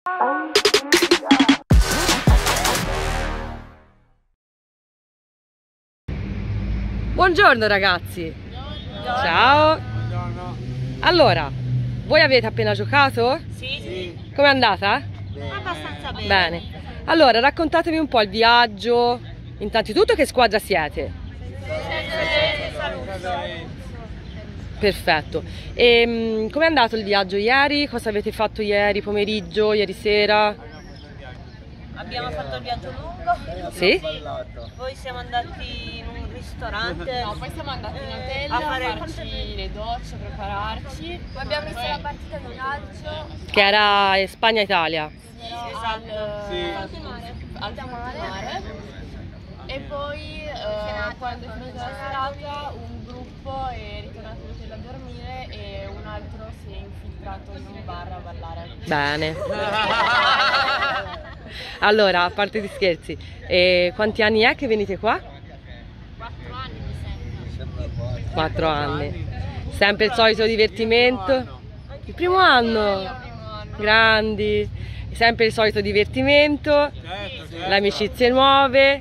Buongiorno ragazzi. Buongiorno. Ciao. Buongiorno. Allora, voi avete appena giocato? Sì. Com'è andata? Abbastanza bene. Bene. Allora, raccontatemi un po' il viaggio. Innanzitutto che squadra siete? Perfetto. E com'è andato il viaggio ieri? Cosa avete fatto ieri pomeriggio, ieri sera? Abbiamo fatto il viaggio lungo. Sì? Poi siamo andati in un ristorante. No, poi siamo andati in hotel a farci le docce, prepararci. Poi abbiamo visto la partita di calcio. Che era Spagna-Italia. Esatto. Al mare. E poi quando è finita la serata un gruppo è ritornato in hotel a dormire e un altro si è infiltrato in un bar a ballare. Bene. Allora, a parte gli scherzi, quanti anni è che venite qua? 4 anni mi sembra. 4 anni. Sempre il solito divertimento? Il primo anno? Grandi. Sempre il solito divertimento? Certo. Le amicizie nuove?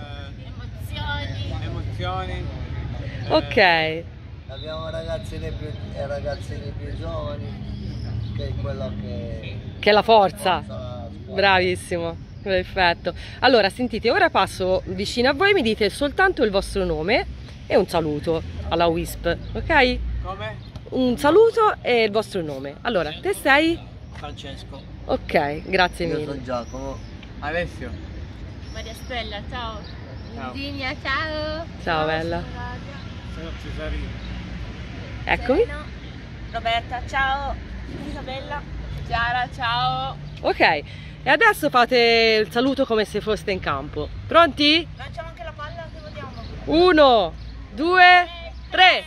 Emozioni. Ok. Abbiamo ragazzini più giovani, che è quello Che è la forza. forza. Bravissimo, perfetto. Allora, sentite, ora passo vicino a voi, mi dite soltanto il vostro nome e un saluto alla WISP, ok? Come? Un saluto e il vostro nome. Allora, te sei? Francesco. Ok, grazie Io mille. sono Giacomo. Alessio. Maria Stella, ciao. Ciao. Virginia, ciao. Ciao bella. Sono Cesarino. Eccomi. Roberta, ciao. Isabella. Chiara, ciao. Ok, e adesso fate il saluto come se foste in campo. Pronti? Lanciamo anche la palla che vogliamo. 1, 2, 3.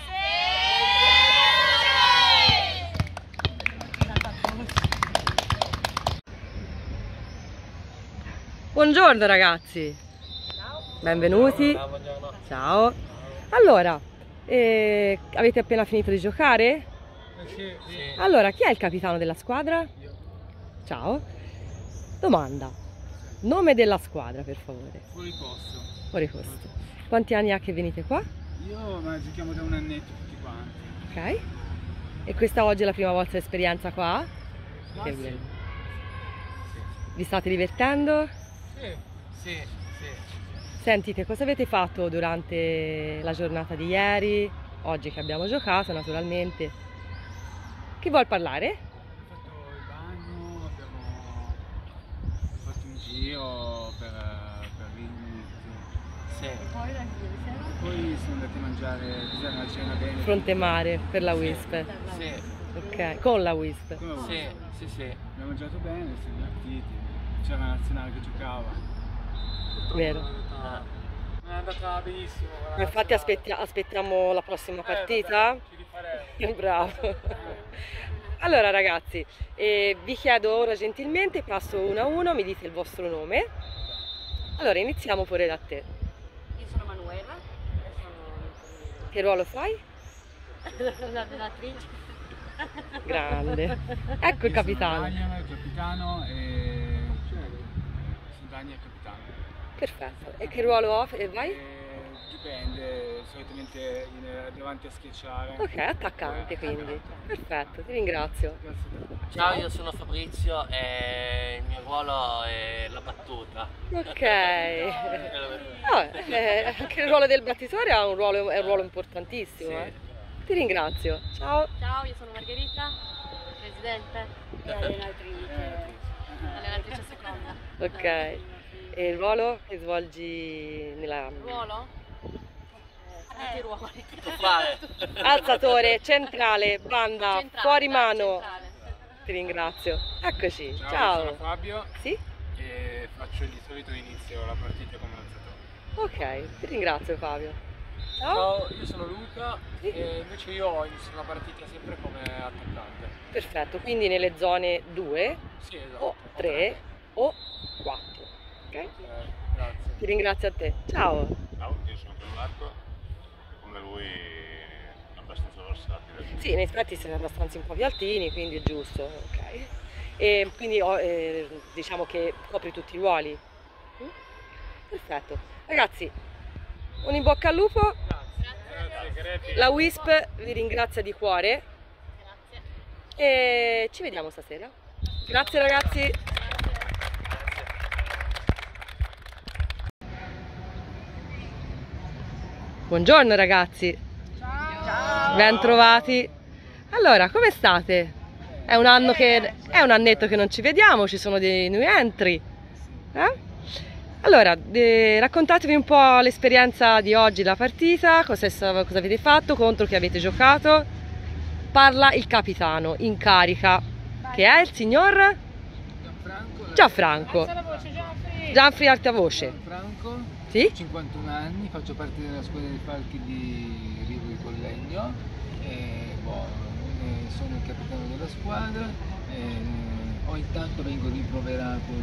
Buongiorno ragazzi. Benvenuti. Ciao. Allora, avete appena finito di giocare? Sì. Allora, chi è il capitano della squadra? Ciao. Domanda. Nome della squadra, per favore. Fuori posto. Fuori posto. Quanti anni ha che venite qua? Ma giochiamo da un annetto tutti quanti. Ok. E questa oggi è la prima vostra esperienza qua? Ma Che sì. bello. Vi state divertendo? Sì. Sentite, cosa avete fatto durante la giornata di ieri? Oggi che abbiamo giocato, naturalmente. Chi vuol parlare? Abbiamo fatto il bagno, abbiamo fatto un giro per l'inizio. Sì. Poi siamo andati a mangiare, cos'era una cena bene. Fronte mare per la WISP. Sì. Ok, con la WISP. Come voi? Sì. Abbiamo mangiato bene, siamo divertiti. C'era la nazionale che giocava. Vero. Non è andata benissimo. Infatti aspettiamo la prossima partita. Ci rifaremo. Bravo. Allora ragazzi, vi chiedo ora gentilmente, passo uno a uno, mi dite il vostro nome. Allora iniziamo pure da te. Io sono Manuela. Che ruolo fai? Sono l'allenatrice. Grande. Ecco il capitano. Sono Daniel, il capitano e... Sono Daniel, il capitano. Perfetto. E che ruolo vai? Dipende, solitamente davanti a schiacciare. Ok, attaccante quindi. Perfetto, ti ringrazio. Ciao, io sono Fabrizio e il mio ruolo è la battuta. Ok. Anche il ruolo del battitore è un ruolo importantissimo. Sì. Ti ringrazio. Ciao. Ciao, io sono Margherita, presidente e allenatrice seconda. Ok. E il ruolo che svolgi nella... Ruolo? Tanti ruoli. Che può fare? Alzatore, centrale, banda, Centrale, fuori dai, mano. centrale. Ti ringrazio. Eccoci. Ciao, Ciao. sono Fabio Sì? e faccio di solito inizio la partita come alzatore. Ok, ti ringrazio Fabio. Ciao. Ciao, io sono Luca Sì. e invece io inizio la partita sempre come attaccante. Perfetto, quindi nelle zone 2 Sì, esatto. o 3 o 4. Ok? Grazie. Ti ringrazio a te. Ciao. Ciao, io sono Marco, come lui abbastanza versatile. Sì, in effetti siete abbastanza un po' più altini, quindi è giusto. Ok. e quindi diciamo che copri tutti i ruoli. Perfetto. Ragazzi, un in bocca al lupo. La WISP vi ringrazia di cuore. E ci vediamo stasera. Grazie ragazzi. Buongiorno ragazzi. Ciao. Ben trovati. Allora, come state? È un annetto che non ci vediamo, ci sono dei new entry. Allora, raccontatevi un po' l'esperienza di oggi, la partita, cosa avete fatto, contro chi avete giocato. Parla il capitano in carica, che è il signor Gianfranco. Gianfri alta voce. Gianfranco, Sì? 51 anni, faccio parte della squadra dei Falchi di Rivo di Collegno, sono il capitano della squadra. Ogni tanto vengo rimproverato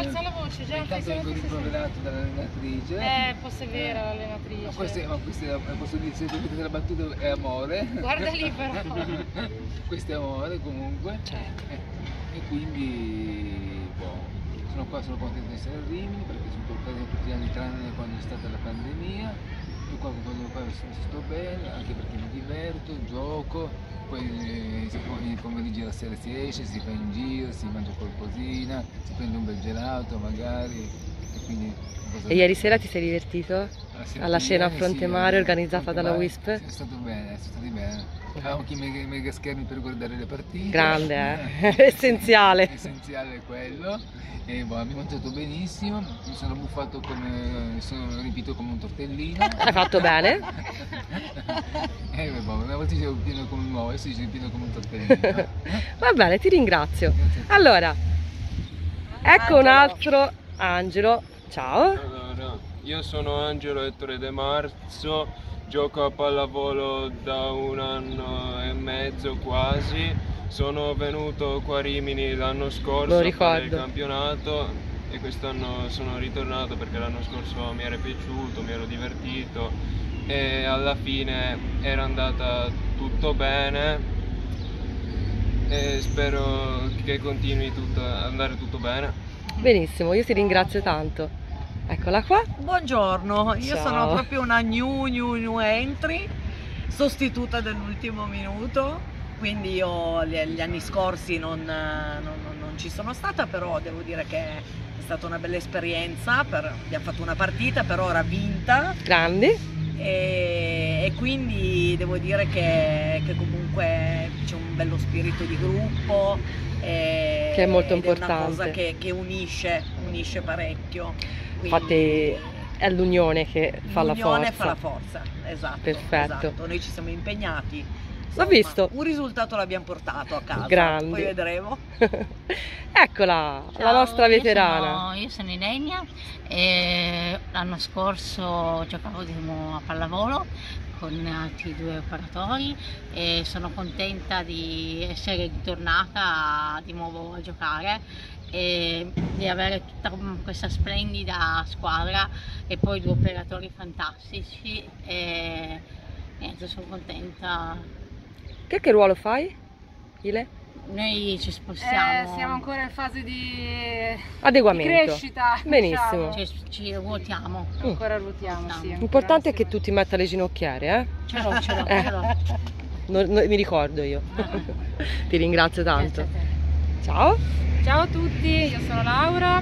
dall'allenatrice. Posso è vera l'allenatrice. Ma questa posso dire, se dovete la battuta è amore. Guarda lì però. Questo è amore comunque. Certo. E quindi sono contento di essere a Rimini perché sono tornato tutti gli anni tranne quando è stata la pandemia. Io qua sto bene, anche perché mi diverto, gioco, poi il pomeriggio e la sera si esce, si fa in giro, si mangia qualcosina, si prende un bel gelato magari. E quindi E ieri sera ti sei divertito? Alla cena a Frontemare organizzata dalla WISP? È stato bene, è stato di bene. Avevo anche i mega schermi per guardare le partite. Grande, essenziale. Essenziale è quello. E mi mangiato benissimo, mi sono buffato mi sono riempito come un tortellino. Hai fatto bene? Una volta dicevo pieno come un uovo, adesso dicevo pieno come un tortellino. Va bene, ti ringrazio. Allora, ecco un altro Angelo. Ciao. Allora, io sono Angelo Ettore De Marzo, gioco a pallavolo da 1 anno e mezzo quasi. Sono venuto qua a Rimini l'anno scorso a fare il campionato e quest'anno sono ritornato perché l'anno scorso mi era piaciuto, mi ero divertito e alla fine era andata tutto bene e spero che continui ad andare tutto bene. Benissimo, io ti ringrazio tanto. Eccola qua. Buongiorno, io Ciao. sono proprio una new entry, sostituta dell'ultimo minuto. Quindi io gli anni scorsi non ci sono stata, però devo dire che è stata una bella esperienza, abbiamo fatto una partita per ora vinta. Grandi. E quindi devo dire che comunque c'è un bello spirito di gruppo. Che è molto importante. È una cosa che unisce parecchio. Quindi, infatti è l'unione che fa la forza. L'unione fa la forza, esatto. Perfetto. Esatto. Noi ci siamo impegnati. L'ho visto. Un risultato l'abbiamo portato a casa. Grandi. Poi vedremo. Eccola, Ciao, la nostra veterana. Io sono Ilenia e l'anno scorso giocavo a pallavolo con altri 2 operatori e sono contenta di essere tornata di nuovo a giocare e di avere tutta questa splendida squadra e poi 2 operatori fantastici e niente, sono contenta. Che ruolo fai, Ile? Noi ci spostiamo. Siamo ancora in fase di Adeguamento. di crescita. Benissimo. Diciamo. Ci ruotiamo. Ancora ruotiamo, sì. L'importante è che tu ti metta le ginocchiere, Ce l'ho. mi ricordo io. Ti ringrazio tanto. Ciao. Ciao a tutti, io sono Laura,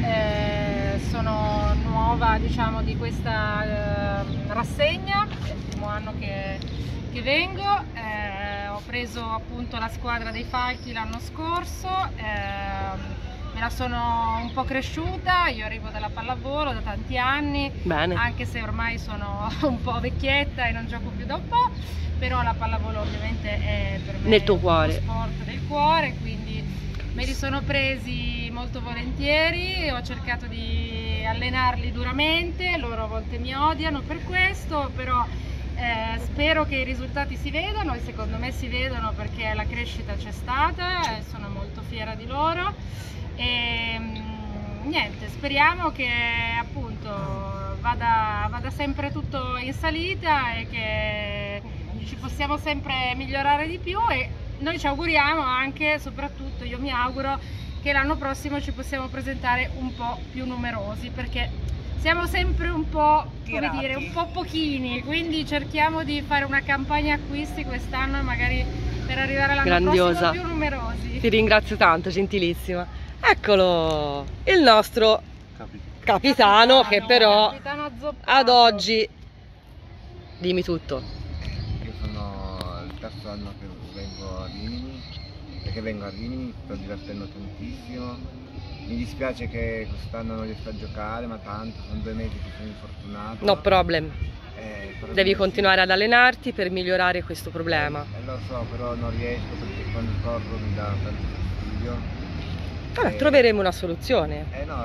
sono nuova diciamo di questa rassegna, è il primo anno che vengo, ho preso appunto la squadra dei Falchi l'anno scorso, me la sono un po' cresciuta, io arrivo dalla pallavolo da tanti anni. Bene. Anche se ormai sono un po' vecchietta e non gioco più da un po', però la pallavolo ovviamente è per me nel tuo cuore. uno sport del cuore, quindi me li sono presi molto volentieri, ho cercato di allenarli duramente, loro a volte mi odiano per questo, però spero che i risultati si vedano e secondo me si vedono perché la crescita c'è stata e sono molto fiera di loro e niente, speriamo che appunto vada sempre tutto in salita e che ci possiamo sempre migliorare di più e noi ci auguriamo anche, soprattutto io mi auguro che l'anno prossimo ci possiamo presentare un po' più numerosi, perché siamo sempre un po', come dire, un po' pochini, quindi cerchiamo di fare una campagna acquisti quest'anno e magari per arrivare all'anno prossimo più numerosi. Ti ringrazio tanto, gentilissima. Eccolo, il nostro capitano che però ad oggi... Dimmi tutto. Io sono il terzo anno che vengo a Rimini, perché vengo a Rimini, mi sto divertendo tantissimo. Mi dispiace che quest'anno non riesco a giocare, ma tanto, sono 2 mesi che sono infortunato. No problem. Devi continuare ad allenarti per migliorare questo problema. Lo so, però non riesco perché quando corro mi dà tanto fastidio. Vabbè, troveremo una soluzione. No,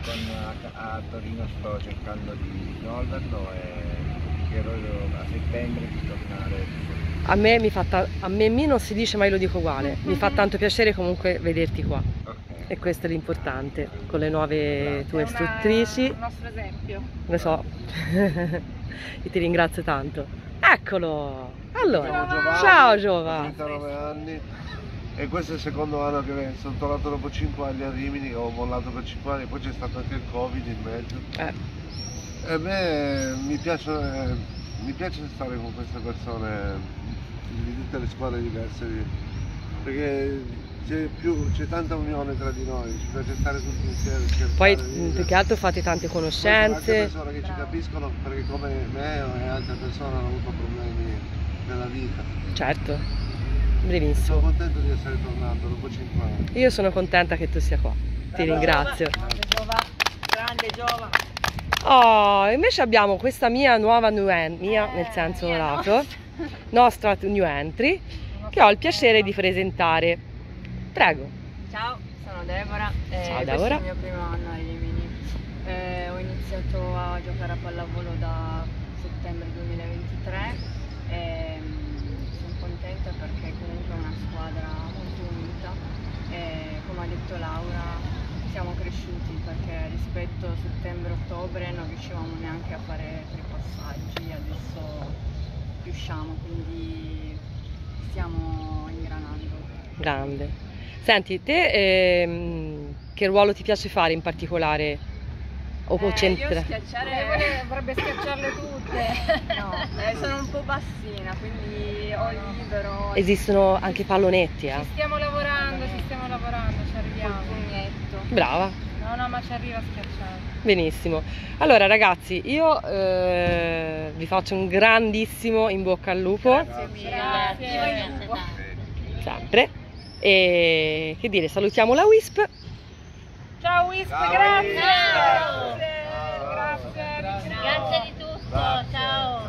a Torino sto cercando di risolverlo e spero a settembre di tornare. A me non si dice, ma io lo dico uguale. Mi fa tanto piacere comunque vederti qua. E questo è l'importante, con le nuove tue istruttrici. È il nostro esempio. Lo so. E ti ringrazio tanto. Eccolo! Allora, ciao Giova! Ho 39 anni. E questo è il secondo anno che sono tornato dopo 5 anni a Rimini, ho mollato per 5 anni, poi c'è stato anche il Covid in mezzo. E a me mi piace stare con queste persone di tutte le squadre diverse, perché c'è tanta unione tra di noi, ci piace stare tutti insieme. Poi più che altro fate tante conoscenze. Anche persone che ci capiscono, perché come me e altre persone hanno avuto problemi nella vita. Certo. Benissimo. Sono contento di essere tornato dopo 5 anni. Io sono contenta che tu sia qua. Ti ringrazio. Grande Giova. Oh, invece abbiamo questa mia nuova nel senso lato, nostra new entry, che ho il piacere di presentare. Prego. Ciao, sono Deborah. Ciao Questo Deborah. è il mio primo anno a Rimini. Ho iniziato a giocare a pallavolo da settembre 2023 e sono contenta perché comunque è una squadra molto unita e come ha detto Laura siamo cresciuti perché rispetto a settembre-ottobre non riuscivamo neanche a fare 3 passaggi, adesso riusciamo, quindi stiamo ingranando. Grande. Senti, te che ruolo ti piace fare in particolare? O Io centrare? vorrebbe schiacciarle tutte. No, sono un po' bassina, quindi ho il libero. Esistono anche pallonetti, Ci stiamo lavorando, ci arriviamo. Un pugnetto. Brava. No, ma ci arriva a schiacciare. Benissimo. Allora ragazzi, io vi faccio un grandissimo in bocca al lupo. Grazie mille. Grazie. Sempre. E che dire, salutiamo la WISP. Ciao WISP, Ciao, grazie. ciao. Grazie di tutto, ciao.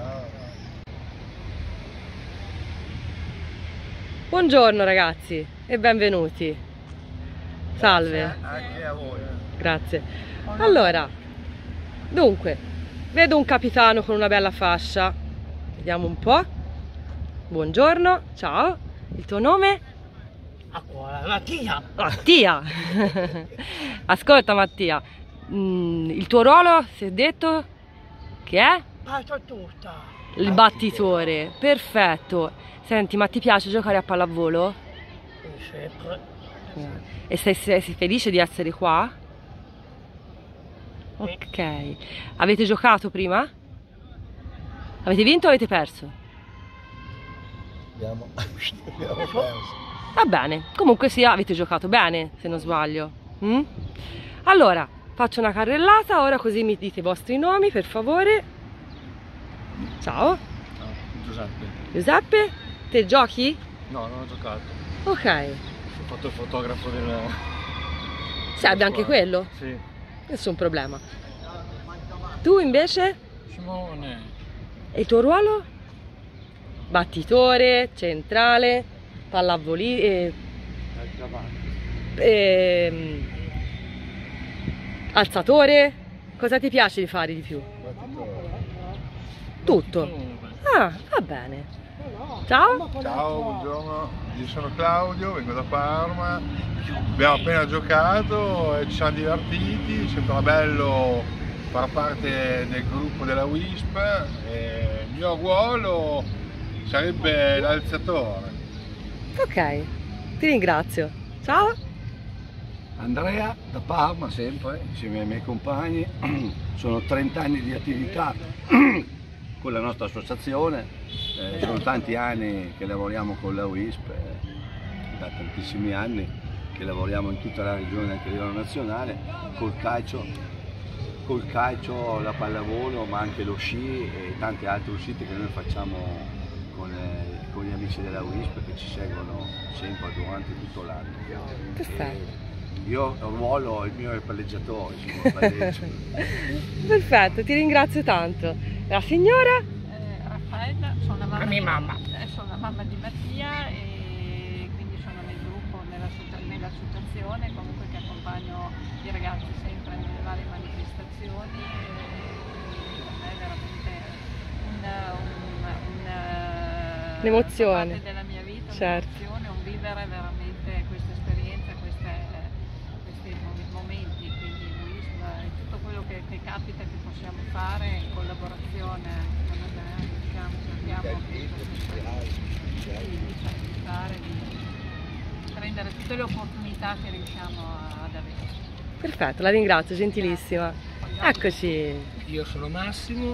Buongiorno ragazzi e benvenuti. Salve. Anche a voi. Grazie. Allora, dunque, vedo un capitano con una bella fascia. Vediamo un po'. Buongiorno, ciao. Il tuo nome? Mattia. Mattia. Ascolta Mattia, il tuo ruolo si è detto che è? Battutore. Il battitore, perfetto. Senti, ma ti piace giocare a pallavolo? Sempre. E sei felice di essere qua? Ok. Avete giocato prima? Avete vinto o avete perso? Abbiamo perso. Va bene, comunque sia, avete giocato bene, se non sbaglio. Allora, faccio una carrellata, ora così mi dite i vostri nomi, per favore. Ciao. Ciao, Giuseppe. Giuseppe, te giochi? No, non ho giocato. Ok. Ho fatto il fotografo del... Serve anche quello? Sì. Nessun problema. Tu invece? Simone. E il tuo ruolo? Battitore, centrale, pallavoli... alzatore? Cosa ti piace di fare di più? Tutto? Ah, va bene. Ciao. Ciao, buongiorno. Io sono Claudio, vengo da Parma. Abbiamo appena giocato e ci siamo divertiti, sembra bello far parte del gruppo della WISP. Il mio ruolo sarebbe l'alzatore. Ok, ti ringrazio. Ciao. Andrea da Parma, sempre insieme ai miei compagni. Sono 30 anni di attività con la nostra associazione, sono tanti anni che lavoriamo con la WISP, da tantissimi anni che lavoriamo in tutta la regione anche a livello nazionale, col calcio, la pallavolo, ma anche lo sci e tante altre uscite che noi facciamo con gli amici della WISP che ci seguono sempre durante tutto l'anno. Perfetto. Io ruolo, il mio è palleggiatore, palleggio. Perfetto, ti ringrazio tanto. La signora? Raffaella, sono la mamma, sono la mamma di Mattia e quindi sono nel gruppo, nell'associazione, comunque che accompagno i ragazzi sempre nelle varie manifestazioni. Per me è veramente un'emozione. Parte della mia vita, certo. Un'emozione, un vivere veramente questa esperienza, questi momenti, quindi WISP e tutto quello che capita che possiamo fare in collaborazione, cerchiamo di facilitare, di prendere tutte le opportunità che riusciamo ad avere. Perfetto, la ringrazio, gentilissima. Eccoci. Io sono Massimo,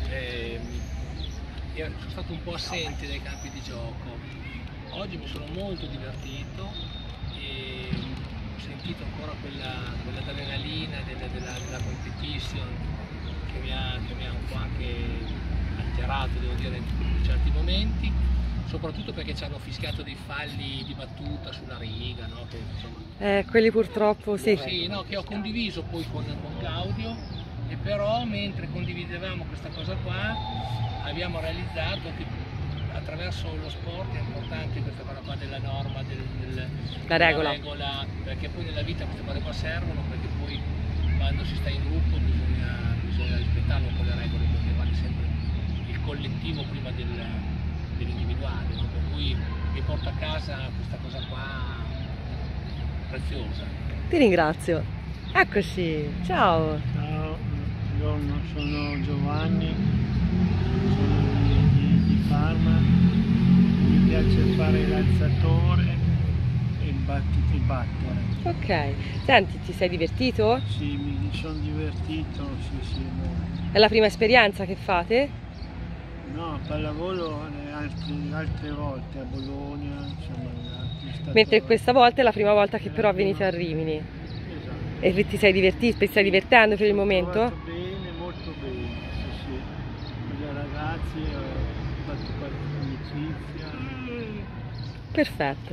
sono stato un po' assente dai campi di gioco. Oggi mi sono molto divertito e ho sentito ancora quella adrenalina della competition che mi ha un po' anche alterato, devo dire, in certi momenti, soprattutto perché ci hanno fischiato dei falli di battuta sulla riga, no? Che, insomma, quelli purtroppo sì. Sì, no, che ho condiviso poi con Claudio, e però mentre condividevamo questa cosa qua abbiamo realizzato che attraverso lo sport è importante questa cosa qua della norma, la regola, perché poi nella vita queste cose qua servono, perché poi quando si sta in gruppo bisogna rispettare un po' le regole, perché vale sempre il collettivo prima dell'individuale, no? Per cui mi porto a casa questa cosa qua preziosa. Ti ringrazio. Eccoci, ciao. Ciao, buongiorno, sono Giovanni, sono di Parma, mi piace fare l'alzatore e battere. Ok, senti, ti sei divertito? Sì, mi sono divertito, sì, molto. È la prima esperienza che fate? No, pallavolo altre volte a Bologna, insomma. Mentre questa volta è la prima volta che però venite a Rimini. Esatto. E ti sei divertito, ti stai divertendo per il momento? Bene, molto bene, sì. Con i ragazzi ho fatto qualche amicizia. Perfetto.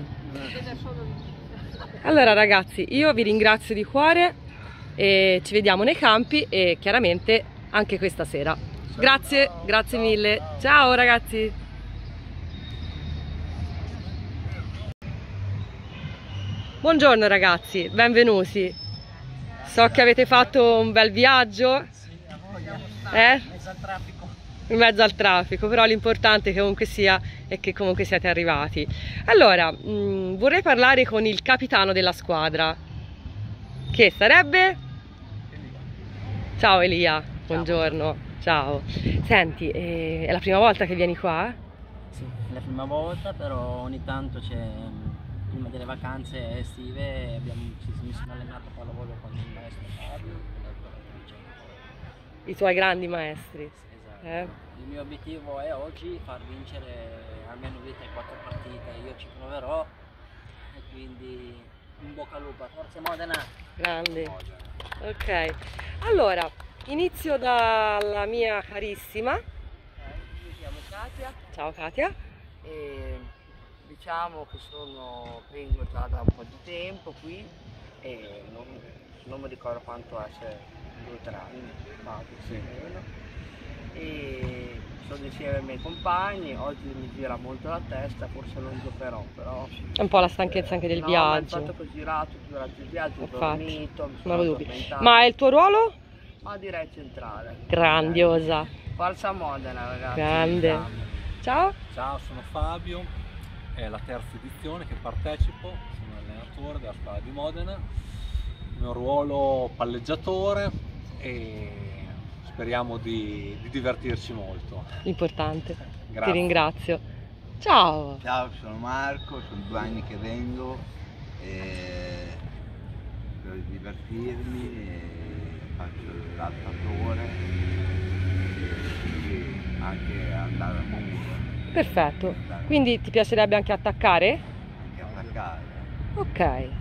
Allora ragazzi, io vi ringrazio di cuore e ci vediamo nei campi e chiaramente anche questa sera. Grazie, grazie mille. Ciao ragazzi. Buongiorno ragazzi, benvenuti. So che avete fatto un bel viaggio. In mezzo al traffico, però l'importante che comunque sia è che comunque siete arrivati. Allora, vorrei parlare con il capitano della squadra, che sarebbe? Ciao Elia, buongiorno. Ciao. Senti, è la prima volta che vieni qua? Sì, è la prima volta, però ogni tanto prima delle vacanze estive mi sono allenato a pallavolo con il maestro Fabio. I tuoi grandi maestri? Esatto. Il mio obiettivo è oggi far vincere almeno 4 partite, io ci proverò e quindi in bocca al lupo, forza Modena! Grande. Ok, allora inizio dalla mia carissima. Mi chiamo Katia. Ciao Katia. E diciamo che vengo già da un po' di tempo qui e non mi ricordo quanto essere 2 o 3 anni, più o meno. E sono insieme ai miei compagni, oggi mi gira molto la testa, forse non giocherò, però è un po' la stanchezza anche del viaggio. Il fatto che ho girato durante il viaggio, ho dormito, mi sono addormentato. Ma è il tuo ruolo? Ma direi centrale. Grandiosa. Forza Modena ragazzi. Grande. Ciao. Ciao, sono Fabio, è la terza edizione che partecipo, sono allenatore della squadra di Modena, il mio ruolo palleggiatore e speriamo di divertirci molto. Importante. Grazie. Ti ringrazio. Ciao. Ciao, sono Marco, sono 2 anni che vengo. cerco di divertirmi, faccio l'altatore e anche andare a muro. Perfetto, quindi ti piacerebbe anche attaccare? Anche attaccare. Ok.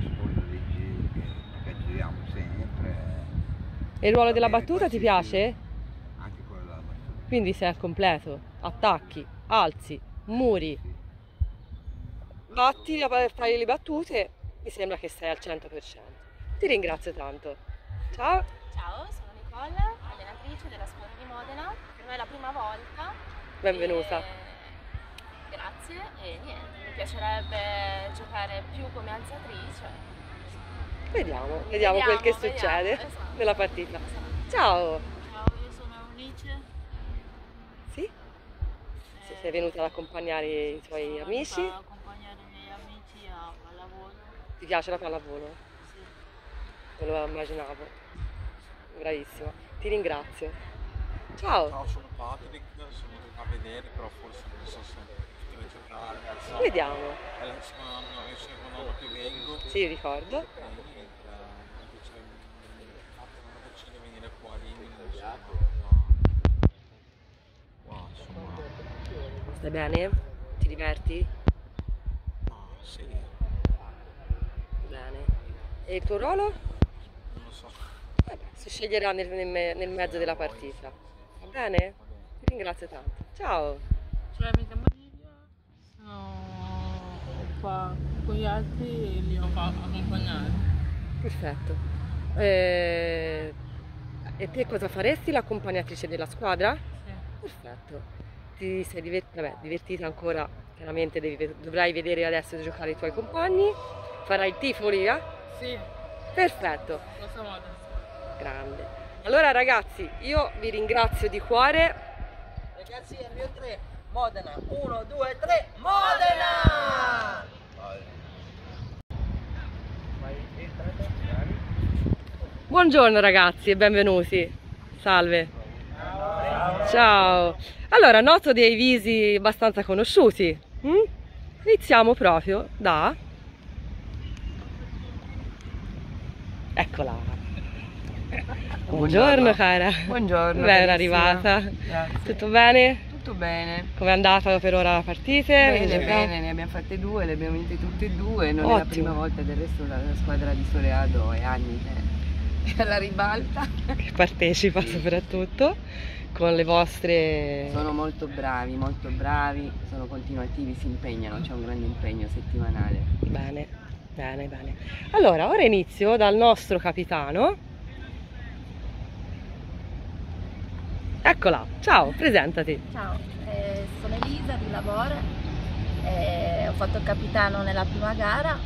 Che giriamo sempre. E il ruolo della battuta ti piace? Anche quello della battuta. Quindi sei al completo, attacchi, alzi, muri, batti, fai le battute, mi sembra che sei al 100%. Ti ringrazio tanto. Ciao! Ciao, sono Nicole, allenatrice della scuola di Modena. Per me è la prima volta. Benvenuta. Grazie e niente, mi piacerebbe giocare più come alzatrice. Vediamo quel che succede esatto. nella partita. Ciao! Ciao, io sono Eunice. Sì? Sei venuta ad accompagnare i tuoi amici? Ad accompagnare i miei amici a pallavolo. Ti piace la pallavolo? Sì. Me lo immaginavo. Bravissima. Ti ringrazio. Ciao! Ciao, sono Patrick, sono venuto a vedere, però forse non so se potrei giocare. Vediamo. È il secondo anno che vengo. Sì, ricordo. Mi piace una decina venire qua a Rimini. Wow, insomma. Stai bene? Ti diverti? Sì. Bene. E il tuo ruolo? Non lo so. Si sceglierà nel mezzo della partita. Va bene? Ti ringrazio tanto. Ciao! Sono amica Maria, sono qua con gli altri e li ho accompagnati. Perfetto. E te cosa faresti? L'accompagnatrice della squadra? Sì. Perfetto. Ti sei divertita ancora? Chiaramente dovrai vedere adesso giocare i tuoi compagni. Farai il tifo lì? Sì. Perfetto. Questa volta. Grande. Allora ragazzi, io vi ringrazio di cuore. Ragazzi, è il mio 3, Modena, 1, 2, 3, Modena! Buongiorno ragazzi e benvenuti. Salve. Ciao. Allora, noto dei visi abbastanza conosciuti. Iniziamo proprio da... Eccola. Buongiorno cara. Buongiorno. Ben arrivata. Grazie. Tutto bene? Tutto bene. Com'è andata per ora la partita? Bene, bene, ne abbiamo fatte 2, le abbiamo vinte tutte e 2, non è la prima volta, del resto la squadra di Soleado è anni che è alla ribalta. Che partecipa soprattutto con le vostre... Sono molto bravi, sono continuativi, si impegnano, c'è un grande impegno settimanale. Bene, bene, bene. Allora, ora inizio dal nostro capitano. Eccola, ciao, presentati. Ciao, sono Elisa di Lavore, ho fatto il capitano nella prima gara.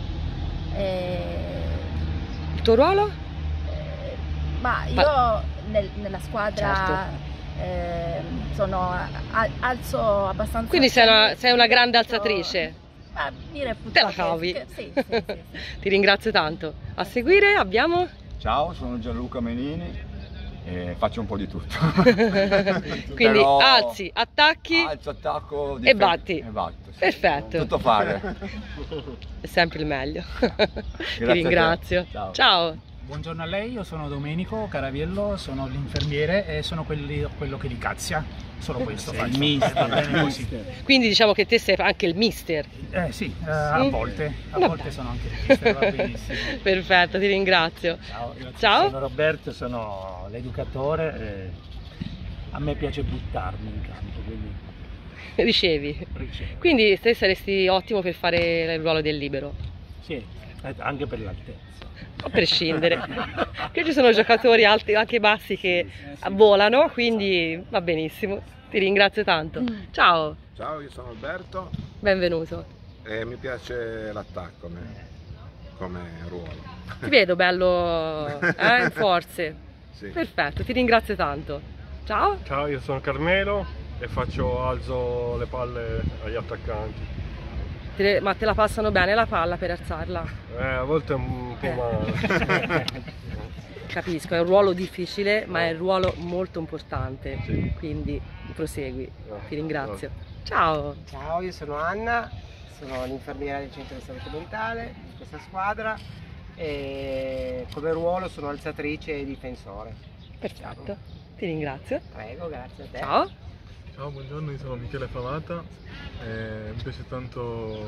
Il tuo ruolo? Ma io nella squadra sono alzo abbastanza. Quindi sei una grande alzatrice? Dire te la cavi? Sì. Ti ringrazio tanto. A seguire abbiamo... Ciao, sono Gianluca Menini. E faccio un po' di tutto. Quindi però... alzi, attacchi, attacco, e batti. E batto, sì. Perfetto. Tutto fare. È sempre il meglio. Ti ringrazio. Ciao. Buongiorno a lei, io sono Domenico Caraviello, sono l'infermiere e sono quello che ricazia. Solo questo faccio. Il mister. Va bene così. Quindi diciamo che te sei anche il mister. Sì, a volte sono anche il mister, va benissimo. Perfetto, ti ringrazio. Ciao. Sono Roberto, sono l'educatore e a me piace buttarmi in campo, quindi... Ricevi. Quindi te saresti ottimo per fare il ruolo del libero. Sì, anche per l'altezza. A prescindere. Qui ci sono giocatori alti anche bassi che volano, quindi va benissimo. Ti ringrazio tanto. Ciao. Ciao, io sono Alberto. Benvenuto. E mi piace l'attacco come ruolo. Ti vedo bello, forze. Sì. Perfetto, ti ringrazio tanto. Ciao. Ciao, io sono Carmelo e alzo le palle agli attaccanti. Ma te la passano bene la palla per alzarla? A volte è un po' male. Capisco, è un ruolo difficile, ma è un ruolo molto importante, quindi prosegui. Ti ringrazio. Ciao! Ciao, io sono Anna, sono l'infermiera del centro di salute mentale di questa squadra e come ruolo sono alzatrice e difensore. Perfetto, ti ringrazio. Prego, grazie a te. Ciao. Ciao, buongiorno, io sono Michele Favata e mi piace tanto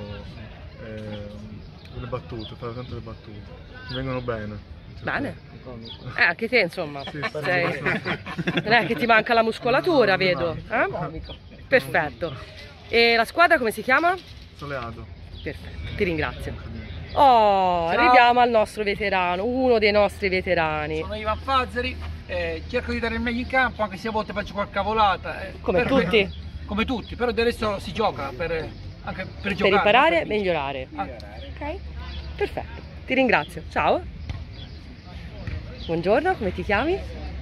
le battute, fare tanto le battute, mi vengono bene. Bene, anche te insomma, Sì, non è che ti manca la muscolatura, vedo. Perfetto. E la squadra come si chiama? Soleado. Perfetto, ti ringrazio. Oh, arriviamo al nostro veterano, uno dei nostri veterani. Sono Ivan Fazzari, cerco di dare il meglio in campo, anche se a volte faccio qualche cavolata. Come tutti? Come tutti, però del resto si gioca anche per giocare. Per imparare e migliorare. Ok, perfetto, ti ringrazio. Ciao. Buongiorno, come ti chiami?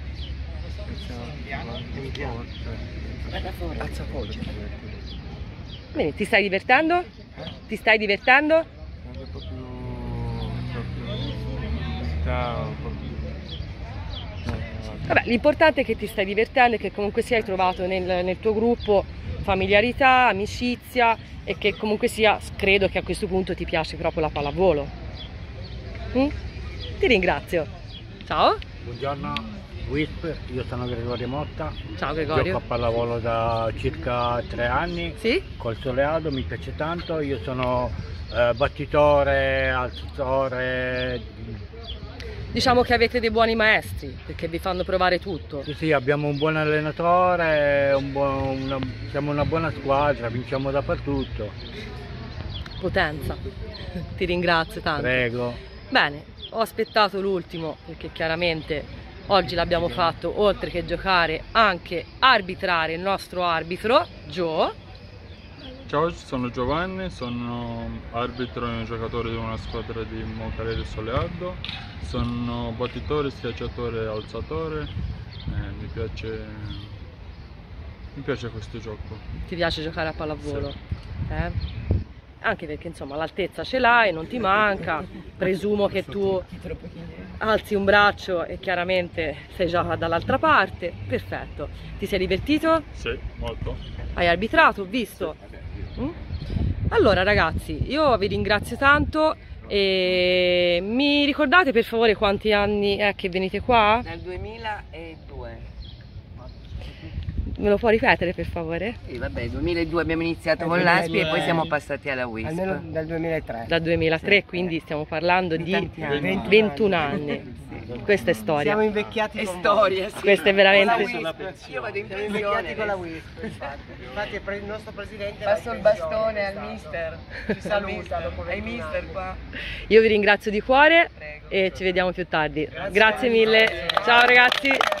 Bene, ti stai divertendo? Ti stai divertendo? Vabbè, l'importante è che ti stai divertendo e che comunque sia hai trovato nel tuo gruppo familiarità, amicizia e che comunque sia, credo che a questo punto ti piace proprio la pallavolo. Ti ringrazio. Ciao. Buongiorno, WISP, io sono Gregorio Motta. Ciao Gregorio. Gioco a pallavolo da circa 3 anni. Sì? Col Soleado, mi piace tanto, io sono battitore, alzatore. Diciamo che avete dei buoni maestri, perché vi fanno provare tutto. Sì, abbiamo un buon allenatore, siamo una buona squadra, vinciamo dappertutto. Potenza. Ti ringrazio tanto. Prego. Bene, ho aspettato l'ultimo, perché chiaramente oggi l'abbiamo fatto, oltre che giocare, anche arbitrare il nostro arbitro, Gio. Ciao, sono Giovanni, sono arbitro e giocatore di una squadra di Moncarelli Soleado. Sono battitore, schiacciatore e alzatore. Mi piace questo gioco. Ti piace giocare a pallavolo? Sì. Anche perché insomma l'altezza ce l'hai, non ti manca. Presumo che tu alzi un braccio e chiaramente sei già dall'altra parte. Perfetto. Ti sei divertito? Sì, molto. Hai arbitrato, ho visto? Allora ragazzi, io vi ringrazio tanto e mi ricordate per favore quanti anni è che venite qua? Nel 2002. Me lo può ripetere per favore? Sì, vabbè, 2002 abbiamo iniziato con l'ASPI e poi siamo passati alla WISP. Almeno dal 2003. Dal 2003, sì, quindi stiamo parlando di 21 anni. Questa è storia. Siamo invecchiati con storia, sì. Questa è veramente... Io vado in Siamo invecchiati con la WISP, infatti il nostro presidente passo il bastone al mister. Ci saluta dopo 20 ai mister qua. Io vi ringrazio di cuore e ci vediamo più tardi. Grazie mille. Ciao ragazzi.